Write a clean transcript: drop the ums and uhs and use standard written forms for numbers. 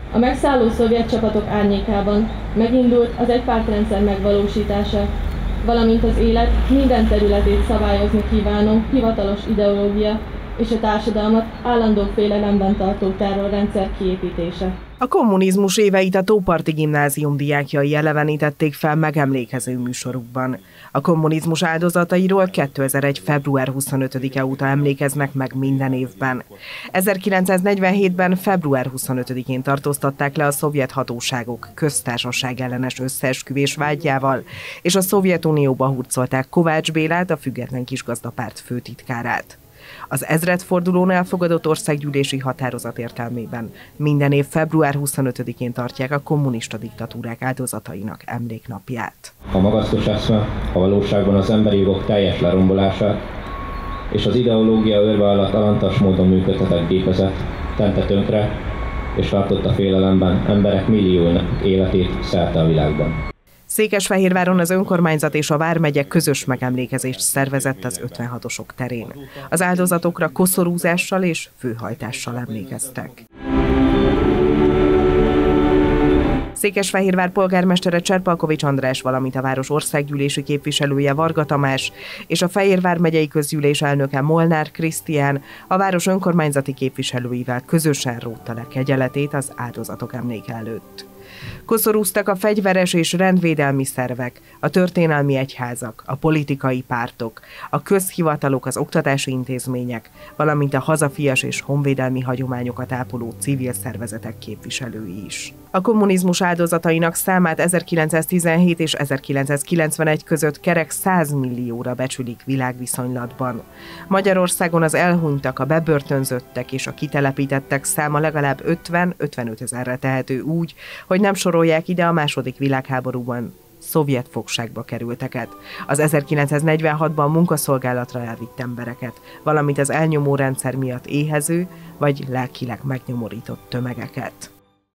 A megszálló szovjet csapatok árnyékában megindult az egypártrendszer megvalósítása, valamint az élet minden területét szabályozni kívánó hivatalos ideológia és a társadalmat állandó félelemben tartó terrorrendszer kiépítése. A kommunizmus éveit a Tóparti Gimnázium diákjai elevenítették fel megemlékező műsorukban. A kommunizmus áldozatairól 2001. február 25-e óta emlékeznek meg minden évben. 1947-ben február 25-én tartóztatták le a szovjet hatóságok köztársaság ellenes összeesküvés vádjával, és a Szovjetunióba hurcolták Kovács Bélát, a Független Kisgazdapárt főtitkárát. Az ezredfordulón elfogadott országgyűlési határozat értelmében minden év február 25-én tartják a kommunista diktatúrák áldozatainak emléknapját. A magasztos eszme a valóságban az emberi jogok teljes lerombolását és az ideológia őrve alatt alantas módon működtetett gépezet tente tönkre és tartotta félelemben emberek millióinak életét szerte a világban. Székesfehérváron az önkormányzat és a vármegye közös megemlékezést szervezett az 56-osok terén. Az áldozatokra koszorúzással és főhajtással emlékeztek. Székesfehérvár polgármestere Cserpalkovics András, valamint a város országgyűlési képviselője Varga Tamás és a Fehérvár megyei közgyűlés elnöke Molnár Krisztián a város önkormányzati képviselőivel közösen rótta le kegyeletét az áldozatok emléke előtt. Koszorúztak a fegyveres és rendvédelmi szervek, a történelmi egyházak, a politikai pártok, a közhivatalok, az oktatási intézmények, valamint a hazafias és honvédelmi hagyományokat ápoló civil szervezetek képviselői is. A kommunizmus áldozatainak számát 1917 és 1991 között kerek 100 millióra becsülik világviszonylatban. Magyarországon az elhunytak, a bebörtönzöttek és a kitelepítettek száma legalább 50-55 ezerre tehető úgy, hogy nem sorolják ide a második világháborúban szovjet fogságba kerülteket, az 1946-ban munkaszolgálatra elvitt embereket, valamint az elnyomó rendszer miatt éhező vagy lelkileg megnyomorított tömegeket.